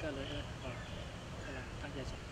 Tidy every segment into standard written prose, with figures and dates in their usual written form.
ก็เลยก็กำลังตั้งใจส่ง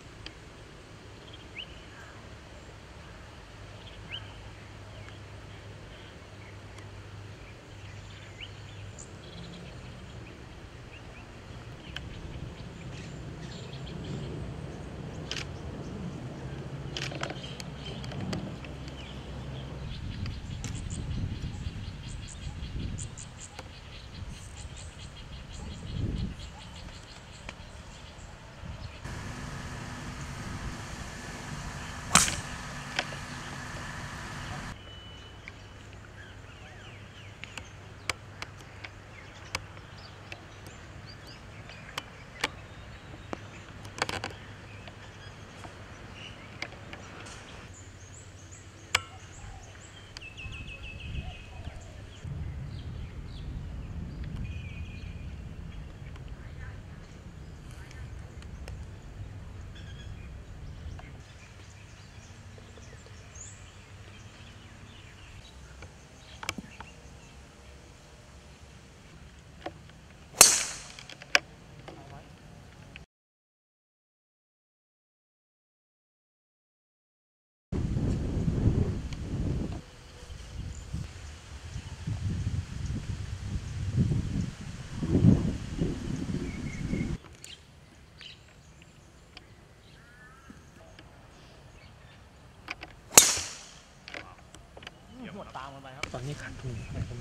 หมดตามกันไปครับตอนนี้ขาดทุน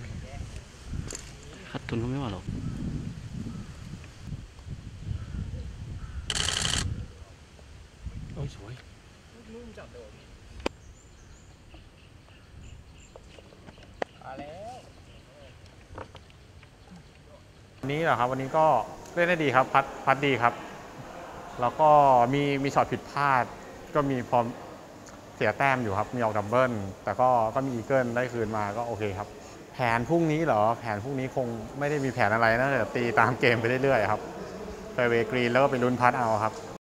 ขาดทุนก็ไม่ว่าหรอกโอ้ยสวยนุ่มจับโดดมาแล้ววันนี้เหรอครับวันนี้ก็เล่นได้ดีครับพัดดีครับ แล้วก็มีช็อตผิดพลาดก็มีพอเสียแต้มอยู่ครับมีออกดับเบิลแต่ก็มีอีเกิลได้คืนมาก็โอเคครับแผนพรุ่งนี้เหรอแผนพรุ่งนี้คงไม่ได้มีแผนอะไรนะแต่ตีตามเกมไปเรื่อยๆครับแฟร์เวย์กรีนแล้วก็ไปลุ้นพัดเอาครับ